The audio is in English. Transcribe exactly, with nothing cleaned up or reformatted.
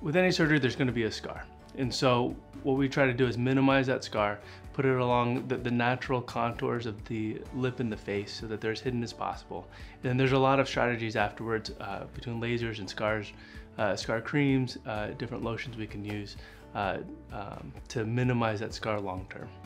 With any surgery, there's going to be a scar. And so what we try to do is minimize that scar, put it along the, the natural contours of the lip and the face so that they're as hidden as possible. And then there's a lot of strategies afterwards uh, between lasers and scars, uh, scar creams, uh, different lotions we can use uh, um, to minimize that scar long term.